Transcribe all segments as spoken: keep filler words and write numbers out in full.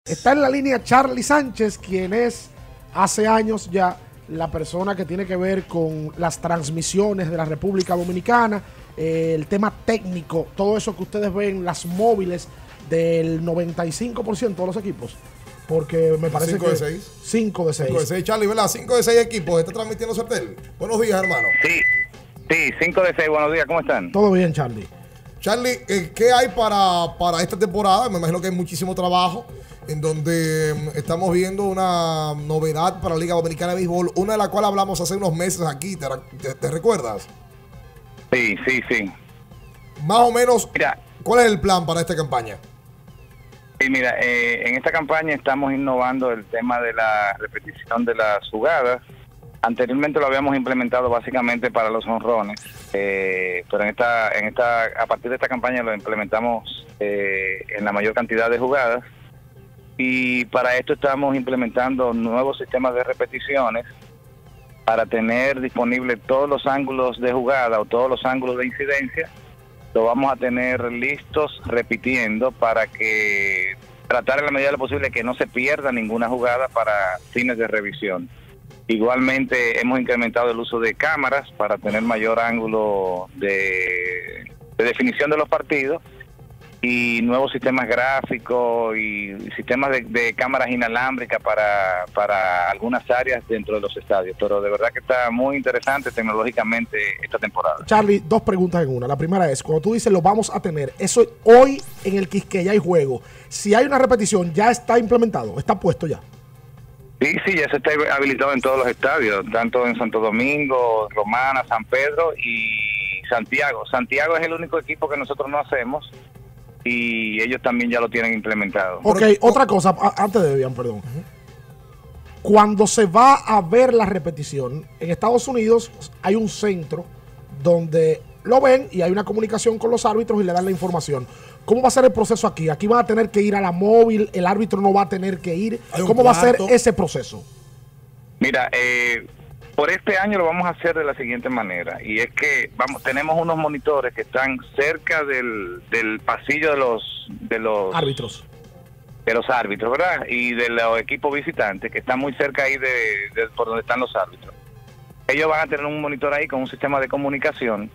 Está en la línea Charlie Sánchez, quien es hace años ya la persona que tiene que ver con las transmisiones de la República Dominicana, eh, el tema técnico, todo eso que ustedes ven, las móviles del noventa y cinco por ciento de los equipos. Porque me parece cinco que... de seis. cinco de seis. cinco de seis, Charlie, ¿verdad? cinco de seis equipos. ¿Está transmitiendo Certel? Buenos días, hermano. Sí, sí, cinco de seis. Buenos días, ¿cómo están? Todo bien, Charlie. Charlie, eh, ¿qué hay para, para esta temporada? Me imagino que hay muchísimo trabajo, en donde um, estamos viendo una novedad para la Liga Dominicana de Béisbol, una de la cual hablamos hace unos meses aquí, ¿te, te, te recuerdas? Sí, sí, sí. Más o menos, mira, ¿cuál es el plan para esta campaña? Sí, mira, eh, en esta campaña estamos innovando el tema de la repetición de las jugadas. Anteriormente lo habíamos implementado básicamente para los jonrones, eh, pero en esta, en esta, a partir de esta campaña lo implementamos eh, en la mayor cantidad de jugadas, y para esto estamos implementando nuevos sistemas de repeticiones para tener disponibles todos los ángulos de jugada o todos los ángulos de incidencia. Lo vamos a tener listos repitiendo para que tratar en la medida de lo posible que no se pierda ninguna jugada para fines de revisión. Igualmente hemos incrementado el uso de cámaras para tener mayor ángulo de, de definición de los partidos, y nuevos sistemas gráficos y sistemas de, de cámaras inalámbricas para, para algunas áreas dentro de los estadios. Pero de verdad que está muy interesante tecnológicamente esta temporada. Charlie, dos preguntas en una. La primera es, cuando tú dices lo vamos a tener, eso hoy en el Quisqueya hay juego. Si hay una repetición, ¿ya está implementado? ¿Está puesto ya? Sí, sí, ya se está habilitado en todos los estadios, tanto en Santo Domingo, Romana, San Pedro y Santiago. Santiago es el único equipo que nosotros no hacemos, y ellos también ya lo tienen implementado. Ok, otra cosa, antes de Debian, perdón. Cuando se va a ver la repetición, en Estados Unidos hay un centro donde lo ven y hay una comunicación con los árbitros y le dan la información. ¿Cómo va a ser el proceso aquí? Aquí van a tener que ir a la móvil, el árbitro no va a tener que ir. ¿Cómo va a ser ese proceso? Mira, eh, por este año lo vamos a hacer de la siguiente manera, y es que vamos, tenemos unos monitores que están cerca del, del pasillo de los de los árbitros, de los árbitros, ¿verdad? Y de los equipos visitantes que están muy cerca ahí de, de por donde están los árbitros. Ellos van a tener un monitor ahí con un sistema de comunicación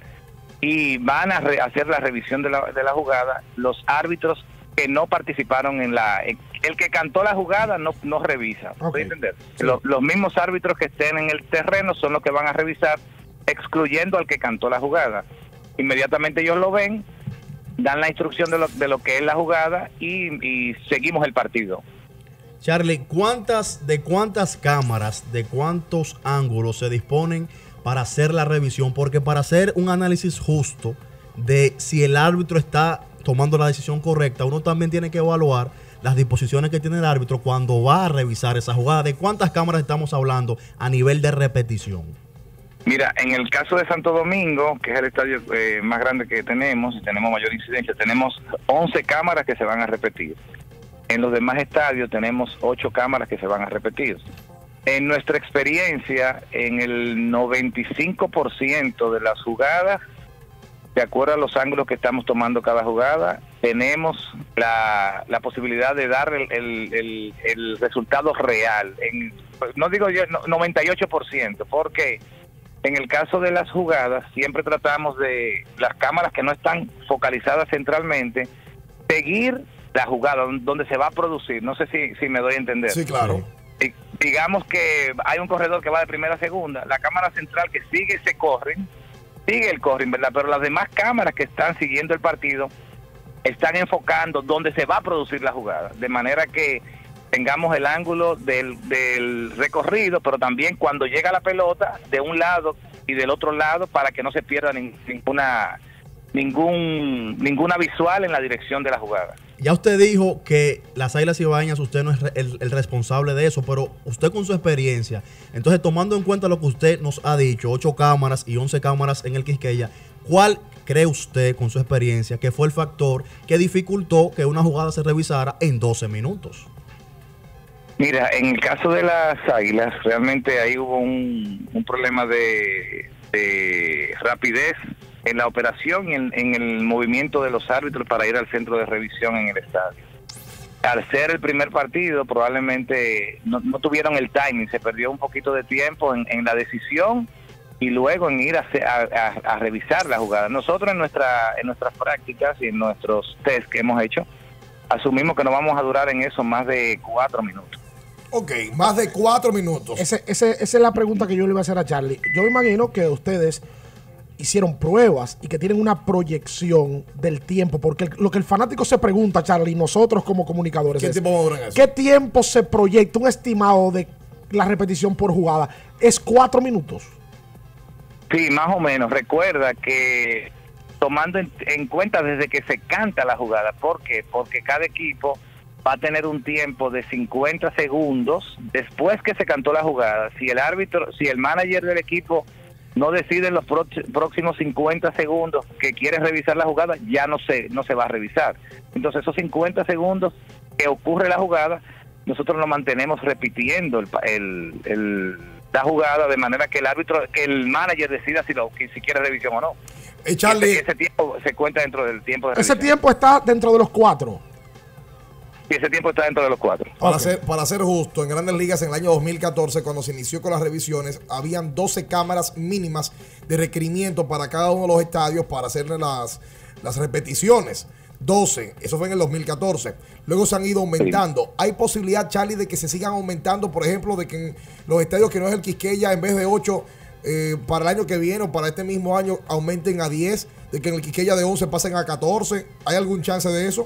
y van a re, hacer la revisión de la, de la jugada. Los árbitros que no participaron en la... El que cantó la jugada no, no revisa. Okay. ¿Puede entender? Sí. Los, los mismos árbitros que estén en el terreno son los que van a revisar, excluyendo al que cantó la jugada. Inmediatamente ellos lo ven, dan la instrucción de lo, de lo que es la jugada y, y seguimos el partido. Charlie, ¿cuántas, de cuántas cámaras, de cuántos ángulos se disponen para hacer la revisión? Porque para hacer un análisis justo de si el árbitro está tomando la decisión correcta, uno también tiene que evaluar las disposiciones que tiene el árbitro cuando va a revisar esa jugada. ¿De cuántas cámaras estamos hablando a nivel de repetición? Mira, en el caso de Santo Domingo, que es el estadio eh, más grande que tenemos y tenemos mayor incidencia, tenemos once cámaras que se van a repetir. En los demás estadios tenemos ocho cámaras que se van a repetir. En nuestra experiencia, en el noventa y cinco por ciento de las jugadas, de acuerdo a los ángulos que estamos tomando cada jugada, tenemos la, la posibilidad de dar el, el, el, el resultado real. En, no digo yo no, noventa y ocho por ciento, porque en el caso de las jugadas siempre tratamos de las cámaras que no están focalizadas centralmente, seguir la jugada donde se va a producir. No sé si, si me doy a entender. Sí, claro. Sí. Digamos que hay un corredor que va de primera a segunda, la cámara central que sigue ese corren, sigue el corring, ¿verdad? Pero las demás cámaras que están siguiendo el partido están enfocando donde se va a producir la jugada, de manera que tengamos el ángulo del, del recorrido, pero también cuando llega la pelota de un lado y del otro lado, para que no se pierda ninguna ningún ninguna visual en la dirección de la jugada. Ya usted dijo que las Águilas Ibaeñas, usted no es el, el responsable de eso, pero usted con su experiencia, entonces tomando en cuenta lo que usted nos ha dicho, ocho cámaras y once cámaras en el Quisqueya, ¿cuál cree usted con su experiencia que fue el factor que dificultó que una jugada se revisara en doce minutos? Mira, en el caso de las Águilas, realmente ahí hubo un, un problema de, de rapidez en la operación y en, en el movimiento de los árbitros para ir al centro de revisión en el estadio. al ser el primer partido, probablemente no, no tuvieron el timing, se perdió un poquito de tiempo en, en la decisión y luego en ir a, a, a revisar la jugada. Nosotros en, nuestra, en nuestras prácticas y en nuestros test que hemos hecho, asumimos que no vamos a durar en eso más de cuatro minutos. Ok, más de cuatro minutos. Ese, ese, esa es la pregunta que yo le iba a hacer a Charlie. Yo me imagino que ustedes hicieron pruebas y que tienen una proyección del tiempo, porque el, lo que el fanático se pregunta, Charlie, nosotros como comunicadores, ¿Qué es, tiempo vamos a durar en eso? ¿qué tiempo se proyecta un estimado de la repetición por jugada? ¿Es cuatro minutos? Sí, más o menos. Recuerda que tomando en, en cuenta desde que se canta la jugada, ¿por qué? Porque cada equipo va a tener un tiempo de cincuenta segundos después que se cantó la jugada. Si el árbitro, si el manager del equipo no decide en los próximos cincuenta segundos que quiere revisar la jugada, ya no se, no se va a revisar. Entonces esos cincuenta segundos que ocurre la jugada, nosotros nos mantenemos repitiendo el, el, el, la jugada de manera que el árbitro, que el manager decida si, lo, si quiere revisión o no. Eh, Charlie, ese, ese tiempo se cuenta dentro del tiempo de Ese revisión. tiempo está dentro de los cuatro. Y ese tiempo está dentro de los cuatro. Para, Okay. ser, para ser justo, en Grandes Ligas en el año dos mil catorce, cuando se inició con las revisiones, habían doce cámaras mínimas de requerimiento para cada uno de los estadios para hacerle las, las repeticiones. doce, eso fue en el dos mil catorce. Luego se han ido aumentando. Sí. ¿Hay posibilidad, Charlie, de que se sigan aumentando? Por ejemplo, de que en los estadios que no es el Quisqueya, en vez de ocho, eh, para el año que viene o para este mismo año, aumenten a diez, de que en el Quisqueya de once pasen a catorce. ¿Hay algún chance de eso?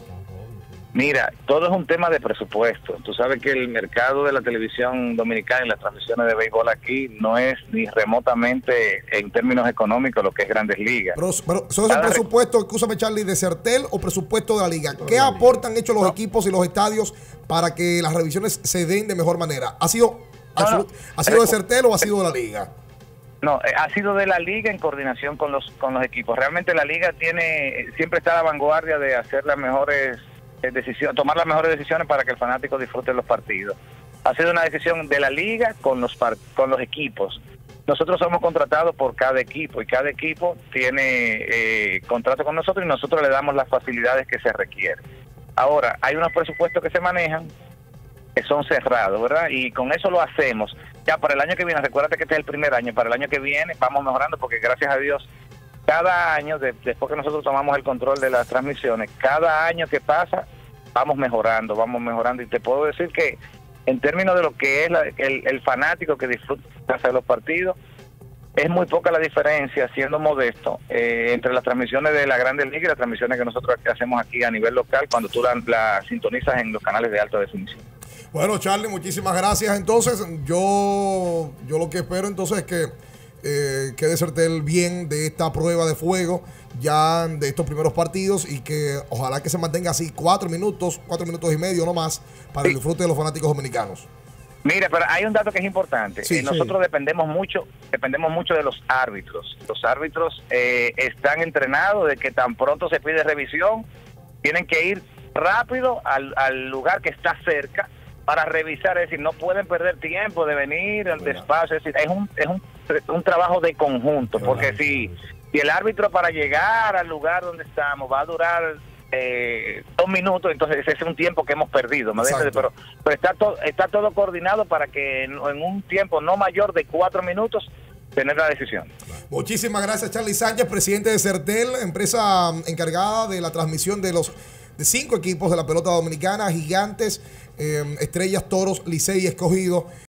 Mira, todo es un tema de presupuesto. Tú sabes que el mercado de la televisión dominicana y las transmisiones de béisbol aquí no es ni remotamente en términos económicos lo que es Grandes Ligas. Pero, pero ¿eso es el presupuesto, escúchame Charlie, de Certel o presupuesto de la liga? ¿Qué aportan hecho los no. equipos y los estadios para que las revisiones se den de mejor manera? ¿Ha sido, no, no. ¿ha sido de Certel o ha sido de la liga? No, ha sido de la liga en coordinación con los con los equipos. Realmente la liga tiene siempre está a la vanguardia de hacer las mejores decisión, tomar las mejores decisiones para que el fanático disfrute los partidos. Ha sido una decisión de la liga con los par, con los equipos. Nosotros somos contratados por cada equipo y cada equipo tiene eh, contrato con nosotros y nosotros le damos las facilidades que se requieren. Ahora, hay unos presupuestos que se manejan que son cerrados, ¿verdad? Y con eso lo hacemos. Ya para el año que viene, recuérdate que este es el primer año, para el año que viene vamos mejorando porque gracias a Dios cada año, de, después que nosotros tomamos el control de las transmisiones, cada año que pasa, vamos mejorando, vamos mejorando. Y te puedo decir que en términos de lo que es la, el, el fanático que disfruta de los partidos, es muy poca la diferencia, siendo modesto, eh, entre las transmisiones de la Grandes Ligas y las transmisiones que nosotros hacemos aquí a nivel local cuando tú la, la sintonizas en los canales de alta definición. Bueno, Charlie, muchísimas gracias. Entonces, yo, yo lo que espero entonces es que Eh, quede Certel bien de esta prueba de fuego ya de estos primeros partidos y que ojalá que se mantenga así cuatro minutos, cuatro minutos y medio no más para sí. el disfrute de los fanáticos dominicanos. Mira, pero hay un dato que es importante. Sí, eh, nosotros sí. dependemos mucho, dependemos mucho de los árbitros. Los árbitros eh, están entrenados de que tan pronto se pide revisión, tienen que ir rápido al, al lugar que está cerca para revisar, es decir, no pueden perder tiempo de venir al despacho, es decir, es un, es un, un trabajo de conjunto, porque si, si el árbitro para llegar al lugar donde estamos va a durar eh, dos minutos, entonces ese es un tiempo que hemos perdido, ¿me entiendes? Pero, pero está, to, está todo coordinado para que en, en un tiempo no mayor de cuatro minutos tener la decisión. Muchísimas gracias, Charlie Sánchez, presidente de Certel, empresa encargada de la transmisión de los de cinco equipos de la pelota dominicana, Gigantes, eh, Estrellas, Toros, Licey y Escogido.